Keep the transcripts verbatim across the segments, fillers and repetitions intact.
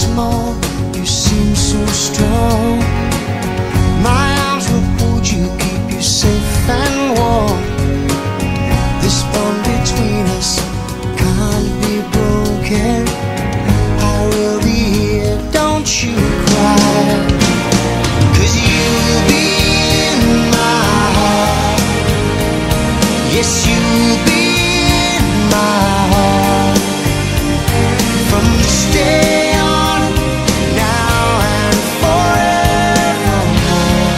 small, you seem so strong. My arms will hold you, keep you safe and warm. This bond between us can't be broken. I will be here, don't you cry, 'cause you'll be in my heart. Yes, you'll be in my heart. From this day on, now and forevermore.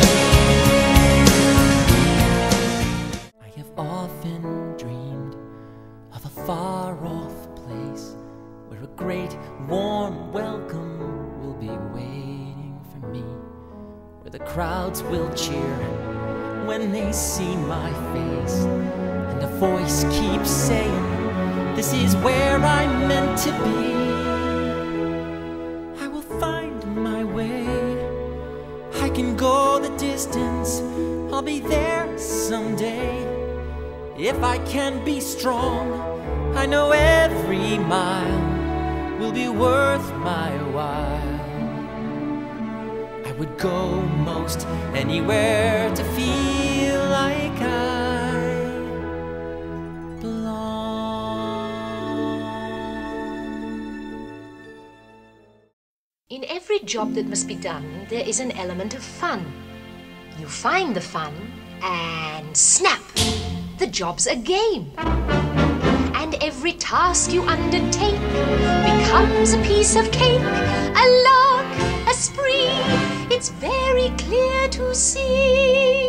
I have often dreamed of a far-off place where a great warm welcome will be waiting for me, where the crowds will cheer when they see my face, and a voice keeps saying, this is where I'm meant to be. I will find my way, I can go the distance, I'll be there someday. If I can be strong, I know every mile will be worth my while. I would go most anywhere to feel like I belong. In every job that must be done, there is an element of fun. You find the fun and snap! The job's a game. And every task you undertake becomes a piece of cake, a lark, a spree. It's very clear to see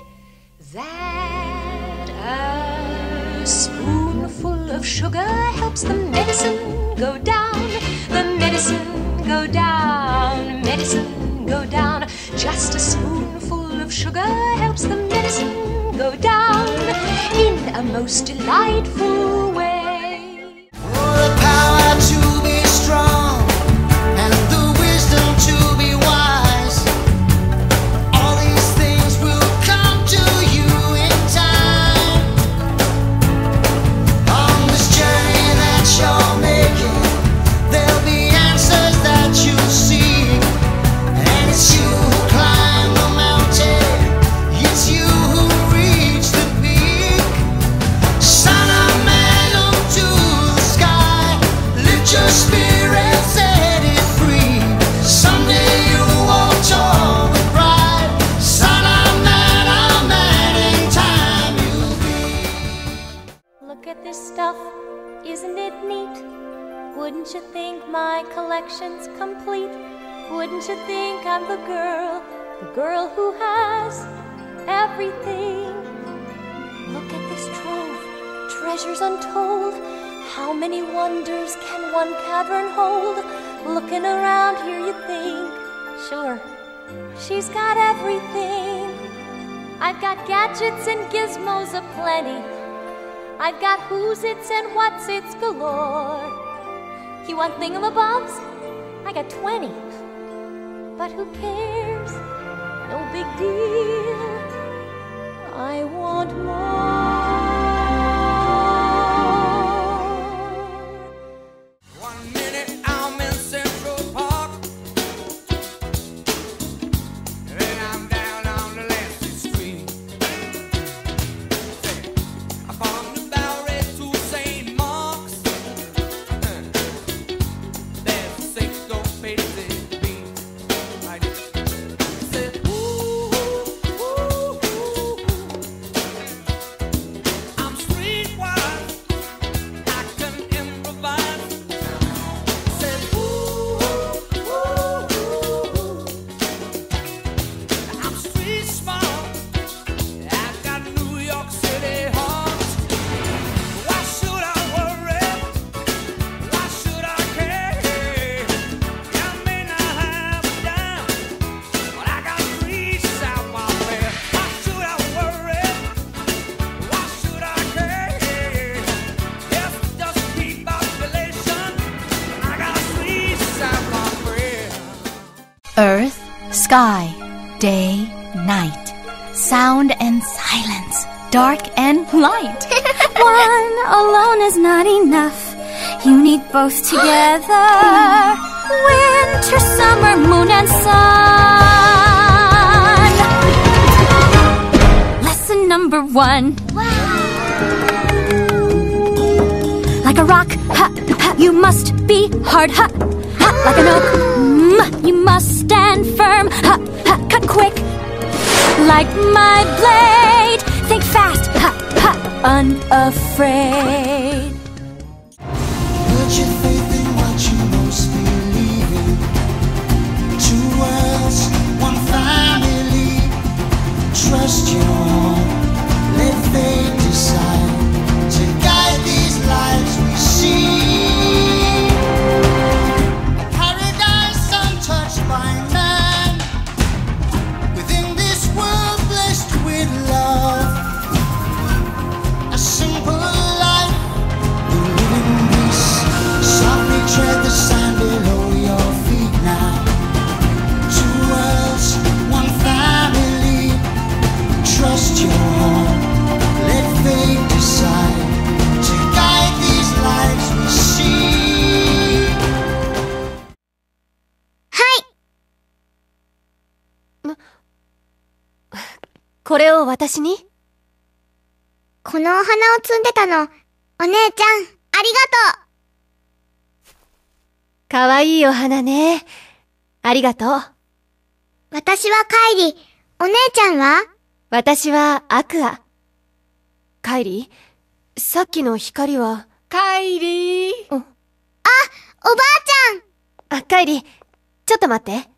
that a spoonful of sugar helps the medicine go down, the medicine go down, medicine go down. Just a spoonful of sugar helps the medicine go down in a most delightful way. Oh, the power to be strong and the wisdom to be wise. All these things will come to you in time. On this journey that you're making, there'll be answers that you seek. And it's you who climb the mountain, it's you who reach the peak. Son of man, onto the sky, lift your spirit, set it free. Someday you'll walk tall with pride. Son of man, a man in time you'll be. Look at this stuff, isn't it neat? Wouldn't you think my collection's complete? Wouldn't you think I'm the girl, the girl who has everything? Look at this trove, treasures untold. How many wonders can one cavern hold? Looking around here you think, sure, she's got everything. I've got gadgets and gizmos aplenty. I've got who's its and what's its galore. You want thingamabobs? I got twenty. But who cares? No big deal. I want more. One minute I'm in Central Park, then I'm down on the Lancey Street. I found the Bowery to Saint Mark's. There's a six-go pacey beat. Like this. It said, ooh, ooh, ooh, ooh. I'm streetwise, I can improvise. Said, ooh, ooh, ooh. I'm street smart, I've got New York City heart. Why should I worry? Why should I care? I may not have a dime, but I got three South my fair. Why should I worry? Why should I care? Yes, just keep population. I got three South my fair. Earth, sky, day, night, sound and silence, dark and light. One alone is not enough. You need both together. Winter, summer, moon and sun. Lesson number one. Like a rock, ha, ha, you must be hard, ha, ha, like an oak, mm, you must stand firm, ha, ha, cut quick. Like my blade, think fast, ha, ha, unafraid. Put your faith in what you most believe in. Two worlds, one family. Trust your heart, let fate decide to guide these lives we see. A paradise untouched by man, within this world blessed with love. A simple life, we live in peace. Softly tread the sand below your feet now. Two worlds, one family. Trust your heart, let fate decide to guide these lives we see. これを私に？ このお花を摘んでたの、お姉ちゃん、ありがとう。 かわいいお花ね。ありがとう。 私はカイリ、お姉ちゃんは？ 私はアクア。カイリ、さっきの光は？ カイリー。 おばあちゃん。 あ、カイリ、ちょっと待って。